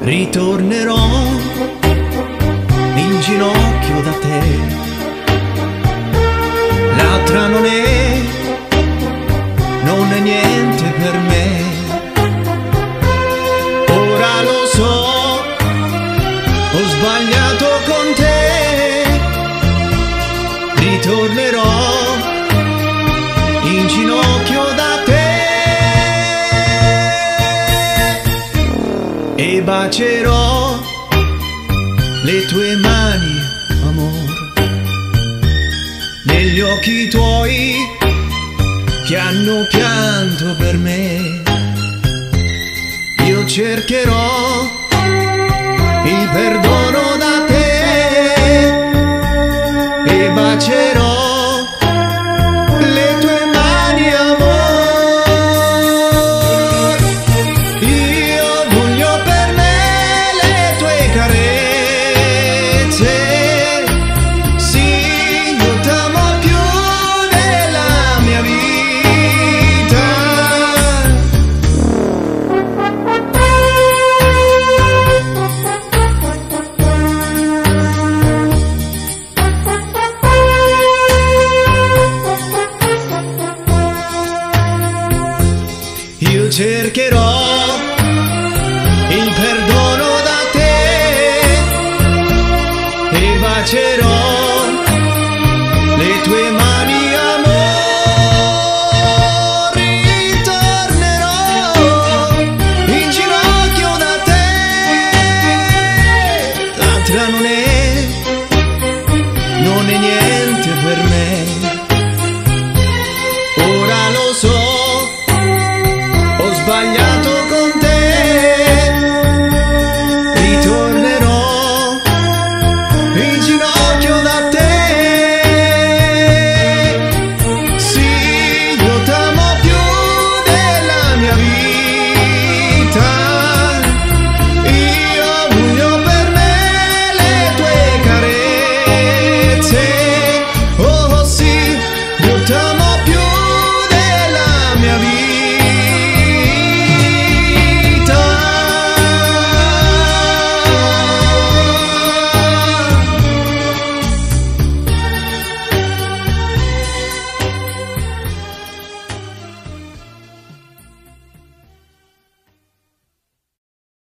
Ritornerò in ginocchio da te. L'altra non è niente per me. Ora lo so, ho sbagliato con te. Ritornerò in ginocchio da te e bacerò le tue mani, amore, negli occhi tuoi che hanno pianto per me. Io cercherò il perdono